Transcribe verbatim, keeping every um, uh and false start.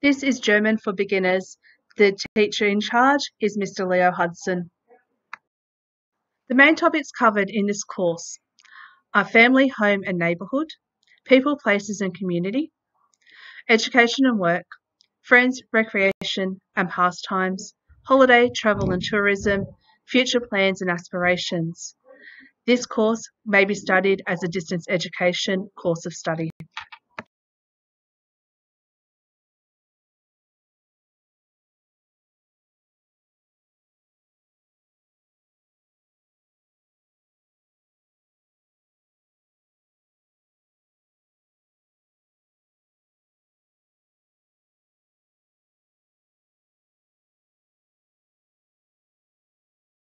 This is German for Beginners. The teacher in charge is Mister Leo Hudson. The main topics covered in this course are family, home and neighbourhood, people, places and community, education and work, friends, recreation and pastimes, holiday, travel and tourism, future plans and aspirations. This course may be studied as a distance education course of study.